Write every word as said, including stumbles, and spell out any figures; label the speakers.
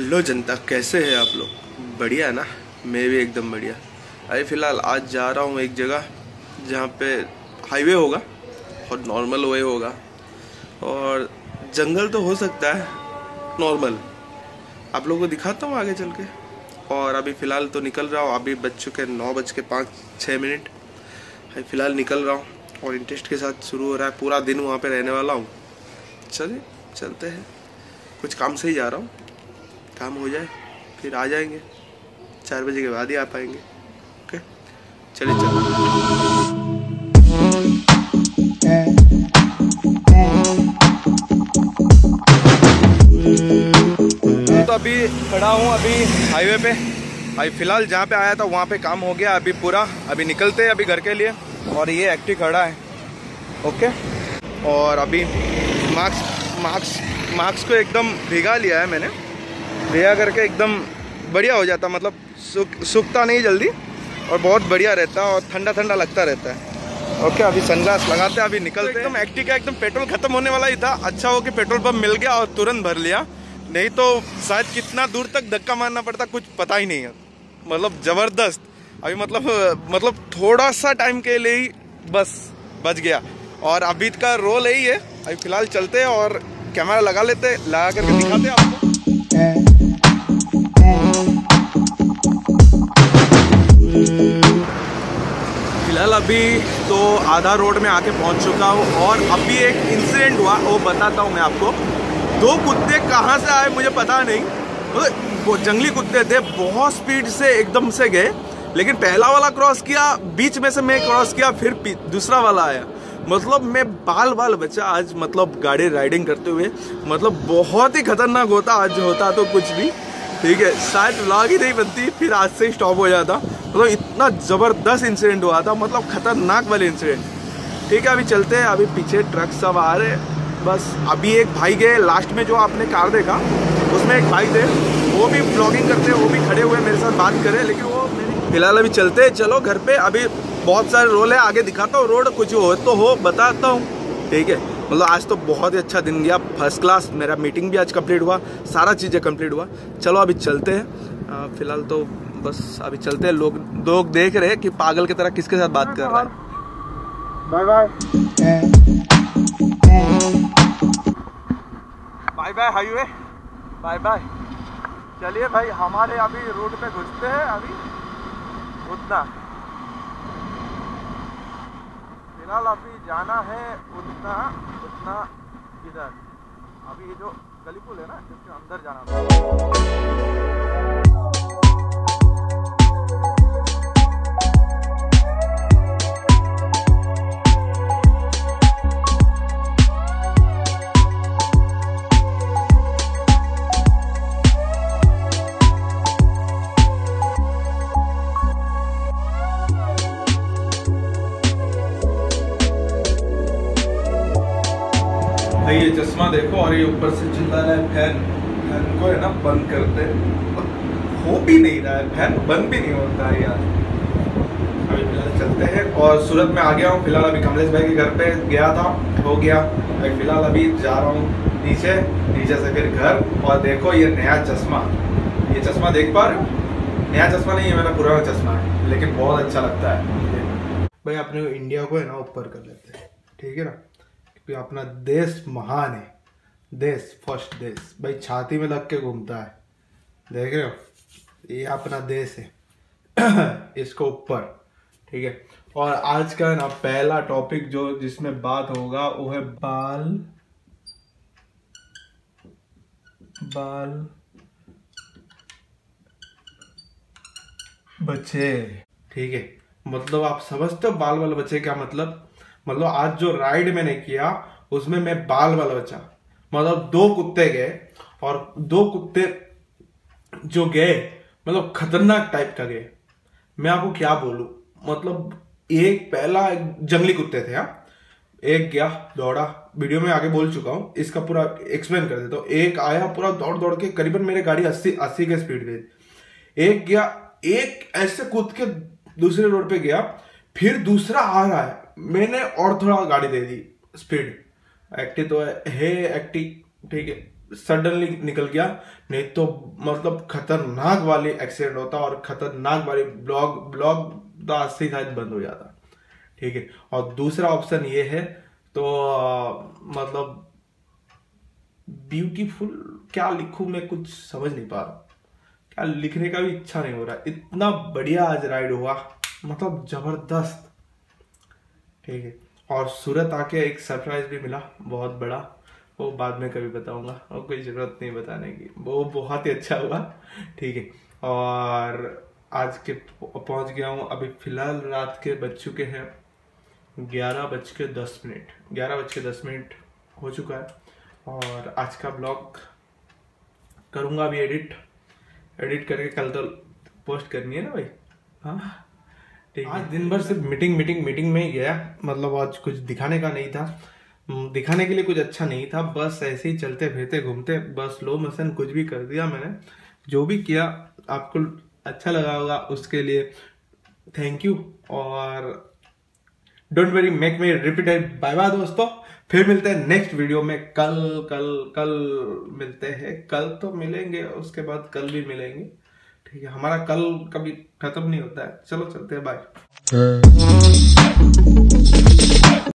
Speaker 1: Hello जनता, कैसे हैं आप लोग? बढ़िया है ना? मैं भी एकदम बढ़िया। अभी फ़िलहाल आज जा रहा हूँ एक जगह जहाँ पे हाईवे होगा और नॉर्मल वे होगा और जंगल तो हो सकता है नॉर्मल, आप लोगों को दिखाता हूँ आगे चल के। और अभी फ़िलहाल तो निकल रहा हूँ, अभी बज चुके नौ बज के पाँच छः मिनट। अभी फ़िलहाल निकल रहा हूँ और इंटरेस्ट के साथ शुरू हो रहा है। पूरा दिन वहाँ पे रहने वाला हूँ। चलिए चलते हैं, कुछ काम से ही जा रहा हूँ, काम हो जाए फिर आ जाएंगे। चार बजे के बाद ही आ पाएंगे। ओके चलिए चलो। तो अभी खड़ा हूँ अभी हाईवे पे। अभी फ़िलहाल जहाँ पे आया था वहाँ पे काम हो गया अभी पूरा। अभी निकलते हैं अभी घर के लिए। और ये एक्टिव खड़ा है। ओके, और अभी मास्क मास्क मास्क को एकदम भिगा लिया है मैंने। भिगा करके एकदम बढ़िया हो जाता, मतलब सूख सूखता नहीं जल्दी और बहुत बढ़िया रहता है और ठंडा ठंडा लगता रहता है। ओके, अभी सनग्लास लगाते हैं, अभी निकलते हैं। एकदम एक्टिव का एकदम पेट्रोल खत्म होने वाला ही था। अच्छा हो कि पेट्रोल पंप मिल गया और तुरंत भर लिया, नहीं तो शायद कितना दूर तक धक्का मारना पड़ता कुछ पता ही नहीं है। मतलब ज़बरदस्त। अभी मतलब मतलब थोड़ा सा टाइम के लिए ही बस बच गया। और अभी का रोल यही है। अभी फ़िलहाल चलते हैं और कैमरा लगा लेते हैं, लगा करके दिखाते हैं आपको। फिलहाल अभी तो आधा रोड में आके पहुंच चुका हूँ और अभी एक इंसिडेंट हुआ वो बताता हूँ मैं आपको। दो कुत्ते कहाँ से आए मुझे पता नहीं, मतलब वो जंगली कुत्ते थे, बहुत स्पीड से एकदम से गए। लेकिन पहला वाला क्रॉस किया, बीच में से मैं क्रॉस किया, फिर दूसरा वाला आया। मतलब मैं बाल बाल बचा आज, मतलब गाड़ी राइडिंग करते हुए। मतलब बहुत ही खतरनाक होता आज होता तो कुछ भी, ठीक है, शायद व्लॉग ही नहीं बनती, फिर आज से ही स्टॉप हो जाता। मतलब इतना ज़बरदस्त इंसिडेंट हुआ था, मतलब खतरनाक वाले इंसिडेंट। ठीक है, अभी चलते हैं। अभी पीछे ट्रक सब आ रहे हैं। बस अभी एक भाई गए लास्ट में, जो आपने कार देखा उसमें एक भाई थे, वो भी व्लॉगिंग करते हैं, वो भी खड़े हुए मेरे साथ बात करें, लेकिन वो फिलहाल अभी चलते हैं। चलो घर पे, अभी बहुत सारे रोल है, आगे दिखाता हूँ रोड, कुछ हो तो हो बताता हूँ। ठीक है, मतलब आज तो बहुत ही अच्छा दिन गया, फर्स्ट क्लास। मेरा मीटिंग भी आज कंप्लीट हुआ, सारा चीज़ें कंप्लीट हुआ। चलो अभी चलते हैं। फिलहाल तो बस अभी चलते हैं। लोग लोग देख रहे हैं कि पागल की तरह किसके साथ बात कर रहा है। Bye bye bye bye highway, bye bye. चलिए भाई, हमारे अभी रोड पे घुसते हैं। अभी उतना फिलहाल अभी जाना है उतना उतना इधर। अभी ये जो गली पुल है ना, इसके अंदर जाना है। ये चश्मा देखो, और ये ऊपर से चिल्ला रहा है फैन। फैन को है ना बंद करते, हो भी नहीं रहा है, फैन बंद भी नहीं होता है यार। अभी फिलहाल चलते हैं और सूरत में आ गया हूँ। फिलहाल अभी कमलेश भाई के घर पे गया था, हो गया। अभी फिलहाल अभी जा रहा हूँ नीचे, नीचे से फिर घर। और देखो ये नया चश्मा, ये चश्मा देख पा रहे हो? नया चश्मा नहीं है, मेरा पुराना चश्मा है, लेकिन बहुत अच्छा लगता है भाई। अपने इंडिया को है ना ऊपर कर लेते हैं, ठीक है ना, अपना देश महान है। देश फर्स्ट देश भाई, छाती में लग के घूमता है, देख रहे हो? ये अपना देश है इसको ऊपर, ठीक है। और आज का ना पहला टॉपिक जो जिसमें बात होगा वो है बाल बाल बचे, ठीक है। मतलब आप समझते हो बाल बाल बचे क्या मतलब? मतलब आज जो राइड मैंने किया उसमें मैं बाल बाल बचा। मतलब दो कुत्ते गए और दो कुत्ते जो गए मतलब खतरनाक टाइप का गए। मैं आपको क्या बोलूं, मतलब एक पहला एक जंगली कुत्ते थे, हाँ, एक गया दौड़ा, वीडियो में आगे बोल चुका हूं, इसका पूरा एक्सप्लेन कर देता हूं। एक आया पूरा दौड़ दौड़ के, करीबन मेरे गाड़ी अस्सी अस्सी के स्पीड गई। एक गया, एक ऐसे कूद के दूसरे रोड पे गया, फिर दूसरा आ रहा है, मैंने और थोड़ा गाड़ी दे दी स्पीड। एक्टिव तो है, है एक्टिव, ठीक है, सडनली निकल गया, नहीं तो मतलब खतरनाक वाली एक्सीडेंट होता और खतरनाक वाली ब्लॉग ब्लॉग तो आज से शायद बंद हो जाता। ठीक है, और दूसरा ऑप्शन ये है तो आ, मतलब ब्यूटीफुल क्या लिखूं मैं, कुछ समझ नहीं पा रहा, क्या लिखने का भी इच्छा नहीं हो रहा। इतना बढ़िया आज राइड हुआ, मतलब जबरदस्त। ठीक है, और सूरत आके एक सरप्राइज भी मिला बहुत बड़ा, वो बाद में कभी बताऊंगा और कोई जरूरत नहीं बताने की, वो बहुत ही अच्छा हुआ। ठीक है, और आज के पहुंच गया हूँ, अभी फिलहाल रात के बज चुके हैं ग्यारह बज के दस मिनट ग्यारह बज के दस मिनट हो चुका है। और आज का ब्लॉग करूँगा अभी एडिट एडिट करके, कल तो पोस्ट करनी है ना भाई। हाँ ठीक है, आज दिन भर सिर्फ मीटिंग मीटिंग मीटिंग में ही गया, मतलब आज कुछ दिखाने का नहीं था, दिखाने के लिए कुछ अच्छा नहीं था, बस ऐसे ही चलते फिरते घूमते बस स्लो मोशन कुछ भी कर दिया मैंने। जो भी किया आपको अच्छा लगा होगा, उसके लिए थैंक यू। और don't worry, make me repeated. Bye bye दोस्तों, फिर मिलते हैं नेक्स्ट वीडियो में। कल कल कल मिलते हैं, कल तो मिलेंगे, उसके बाद कल भी मिलेंगे। ठीक है, हमारा कल कभी खत्म नहीं होता है। चलो चलते हैं, बाय।